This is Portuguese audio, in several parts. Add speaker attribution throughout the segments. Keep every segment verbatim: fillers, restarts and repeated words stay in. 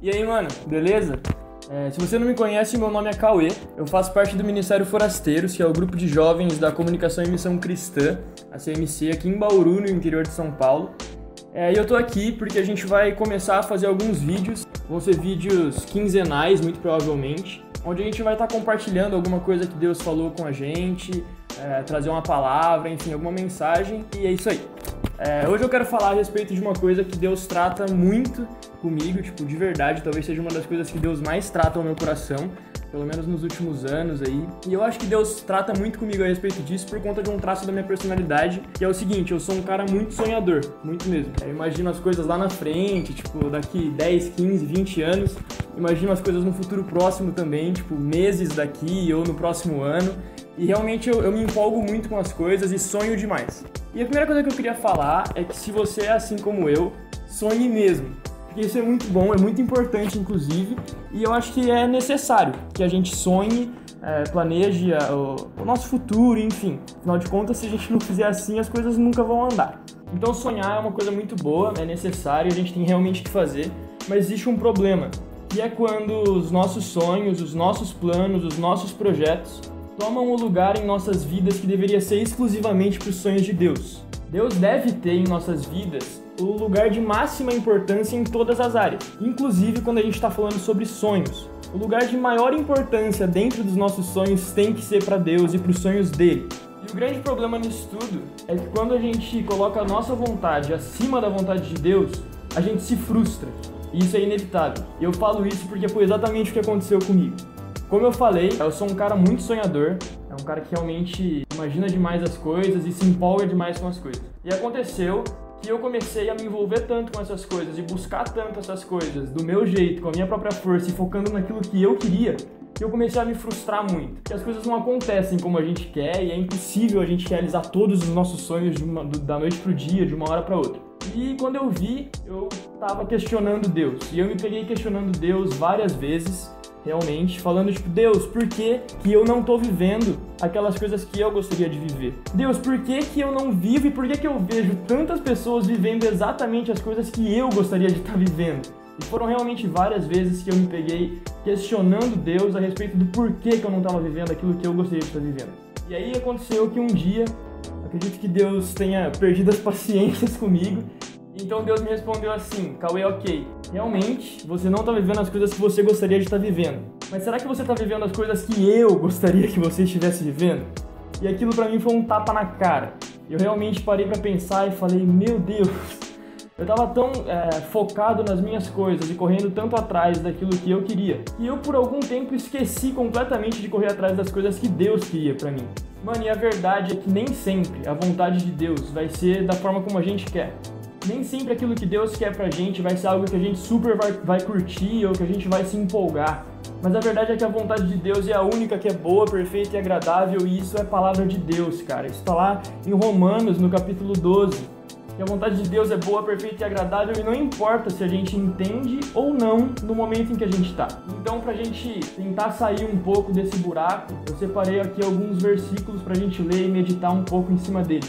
Speaker 1: E aí, mano, beleza? É, se você não me conhece, meu nome é Cauê, eu faço parte do Ministério Forasteiros, que é o grupo de jovens da Comunicação e Missão Cristã, a C M C, aqui em Bauru, no interior de São Paulo. É, e eu tô aqui porque a gente vai começar a fazer alguns vídeos, vão ser vídeos quinzenais, muito provavelmente, onde a gente vai estar compartilhando alguma coisa que Deus falou com a gente, é, trazer uma palavra, enfim, alguma mensagem, e é isso aí. É, hoje eu quero falar a respeito de uma coisa que Deus trata muito comigo, tipo, de verdade, talvez seja uma das coisas que Deus mais trata ao meu coração, pelo menos nos últimos anos aí. E eu acho que Deus trata muito comigo a respeito disso por conta de um traço da minha personalidade, que é o seguinte: eu sou um cara muito sonhador, muito mesmo. Eu imagino as coisas lá na frente, tipo, daqui dez, quinze, vinte anos, imagino as coisas no futuro próximo também, tipo, meses daqui ou no próximo ano. E realmente eu, eu me empolgo muito com as coisas e sonho demais. E a primeira coisa que eu queria falar é que se você é assim como eu, sonhe mesmo. Porque isso é muito bom, é muito importante inclusive, e eu acho que é necessário que a gente sonhe, é, planeje a, o, o nosso futuro, enfim. Afinal de contas, se a gente não fizer assim, as coisas nunca vão andar. Então sonhar é uma coisa muito boa, é necessário, a gente tem realmente que fazer, mas existe um problema, que é quando os nossos sonhos, os nossos planos, os nossos projetos tomam o lugar em nossas vidas que deveria ser exclusivamente para os sonhos de Deus. Deus deve ter em nossas vidas o lugar de máxima importância em todas as áreas, inclusive quando a gente está falando sobre sonhos. O lugar de maior importância dentro dos nossos sonhos tem que ser para Deus e para os sonhos dele. E o grande problema nisso tudo é que quando a gente coloca a nossa vontade acima da vontade de Deus, a gente se frustra. E isso é inevitável. E eu falo isso porque foi exatamente o que aconteceu comigo. Como eu falei, eu sou um cara muito sonhador, é um cara que realmente imagina demais as coisas e se empolga demais com as coisas. E aconteceu que eu comecei a me envolver tanto com essas coisas e buscar tanto essas coisas do meu jeito, com a minha própria força e focando naquilo que eu queria, que eu comecei a me frustrar muito. Porque as coisas não acontecem como a gente quer e é impossível a gente realizar todos os nossos sonhos de uma, da noite pro dia, de uma hora para outra. E quando eu vi, eu tava questionando Deus. E eu me peguei questionando Deus várias vezes, realmente, falando tipo, Deus, por que que eu não tô vivendo aquelas coisas que eu gostaria de viver? Deus, por que que eu não vivo e por que que eu vejo tantas pessoas vivendo exatamente as coisas que eu gostaria de estar vivendo? E foram realmente várias vezes que eu me peguei questionando Deus a respeito do porquê que eu não estava vivendo aquilo que eu gostaria de estar vivendo. E aí aconteceu que um dia, acredito que Deus tenha perdido as paciências comigo, então Deus me respondeu assim: Cauê, ok, realmente você não está vivendo as coisas que você gostaria de estar vivendo, mas será que você está vivendo as coisas que eu gostaria que você estivesse vivendo? E aquilo para mim foi um tapa na cara. Eu realmente parei para pensar e falei: meu Deus, eu estava tão é, focado nas minhas coisas e correndo tanto atrás daquilo que eu queria, que eu por algum tempo esqueci completamente de correr atrás das coisas que Deus queria para mim. Mano, e a verdade é que nem sempre a vontade de Deus vai ser da forma como a gente quer. Nem sempre aquilo que Deus quer pra gente vai ser algo que a gente super vai, vai curtir ou que a gente vai se empolgar. Mas a verdade é que a vontade de Deus é a única que é boa, perfeita e agradável, e isso é a palavra de Deus, cara. Isso tá lá em Romanos, no capítulo doze. Que a vontade de Deus é boa, perfeita e agradável, e não importa se a gente entende ou não no momento em que a gente tá. Então, pra gente tentar sair um pouco desse buraco, eu separei aqui alguns versículos pra gente ler e meditar um pouco em cima deles.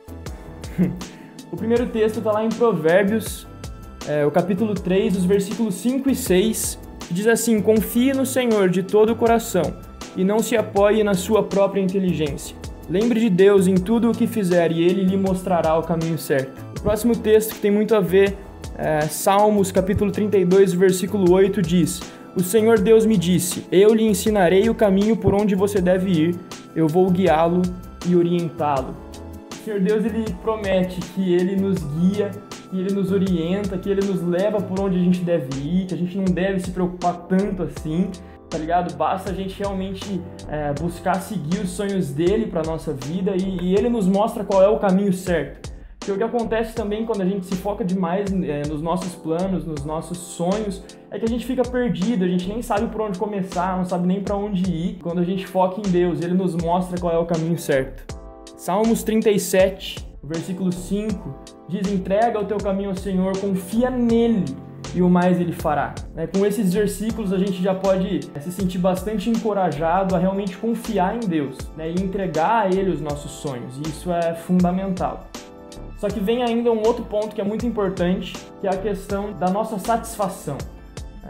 Speaker 1: O primeiro texto está lá em Provérbios, é, o capítulo três, os versículos cinco e seis, que diz assim: confie no Senhor de todo o coração e não se apoie na sua própria inteligência. Lembre de Deus em tudo o que fizer e Ele lhe mostrará o caminho certo. O próximo texto, que tem muito a ver, é, Salmos, capítulo trinta e dois, versículo oito, diz: o Senhor Deus me disse, eu lhe ensinarei o caminho por onde você deve ir, eu vou guiá-lo e orientá-lo. O Senhor Deus, Ele promete que Ele nos guia, que Ele nos orienta, que Ele nos leva por onde a gente deve ir, que a gente não deve se preocupar tanto assim, tá ligado? Basta a gente realmente é, buscar seguir os sonhos dEle pra nossa vida e, e Ele nos mostra qual é o caminho certo. Porque o que acontece também quando a gente se foca demais é, nos nossos planos, nos nossos sonhos, é que a gente fica perdido, a gente nem sabe por onde começar, não sabe nem pra onde ir. Quando a gente foca em Deus, Ele nos mostra qual é o caminho certo. Salmos trinta e sete, versículo cinco, diz: entrega o teu caminho ao Senhor, confia nele e o mais Ele fará. É, com esses versículos a gente já pode é, se sentir bastante encorajado a realmente confiar em Deus, né, e entregar a Ele os nossos sonhos, e isso é fundamental. Só que vem ainda um outro ponto que é muito importante, que é a questão da nossa satisfação.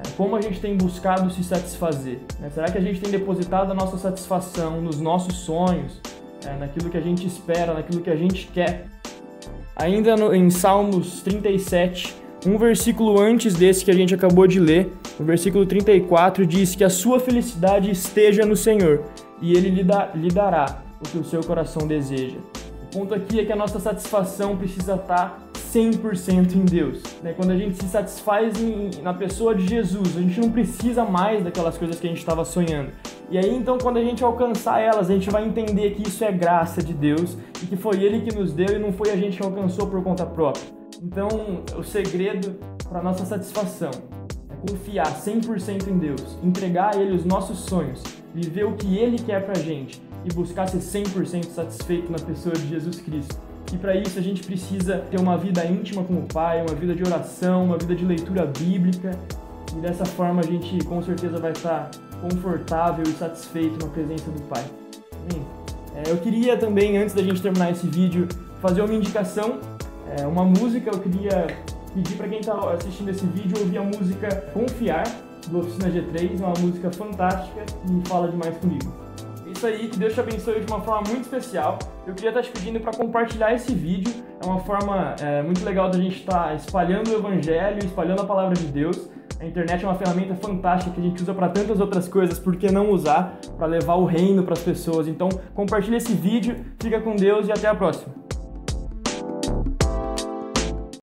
Speaker 1: Como a gente tem buscado se satisfazer? Né? Será que a gente tem depositado a nossa satisfação nos nossos sonhos, é, naquilo que a gente espera, naquilo que a gente quer? Ainda no, em Salmos trinta e sete, um versículo antes desse que a gente acabou de ler, o versículo trinta e quatro diz que a sua felicidade esteja no Senhor e Ele lhe, dá, lhe dará o que o seu coração deseja. O ponto aqui é que a nossa satisfação precisa estar cem por cento em Deus. Né? Quando a gente se satisfaz em, na pessoa de Jesus, a gente não precisa mais daquelas coisas que a gente estava sonhando. E aí, então, quando a gente alcançar elas, a gente vai entender que isso é graça de Deus e que foi Ele que nos deu e não foi a gente que alcançou por conta própria. Então, o segredo para a nossa satisfação é confiar cem por cento em Deus, entregar a Ele os nossos sonhos, viver o que Ele quer pra gente e buscar ser cem por cento satisfeito na pessoa de Jesus Cristo. E para isso a gente precisa ter uma vida íntima com o Pai, uma vida de oração, uma vida de leitura bíblica, e dessa forma a gente com certeza vai estar confortável e satisfeito na presença do Pai. Hum. É, eu queria também, antes da gente terminar esse vídeo, fazer uma indicação, é, uma música. Eu queria pedir para quem está assistindo esse vídeo ouvir a música Confiar, do Oficina G três, é uma música fantástica e fala demais comigo. Isso aí, que Deus te abençoe de uma forma muito especial. Eu queria estar te pedindo para compartilhar esse vídeo. É uma forma é, muito legal da gente estar espalhando o Evangelho, espalhando a Palavra de Deus. A internet é uma ferramenta fantástica que a gente usa para tantas outras coisas, por que não usar para levar o reino para as pessoas? Então, compartilha esse vídeo, fica com Deus e até a próxima.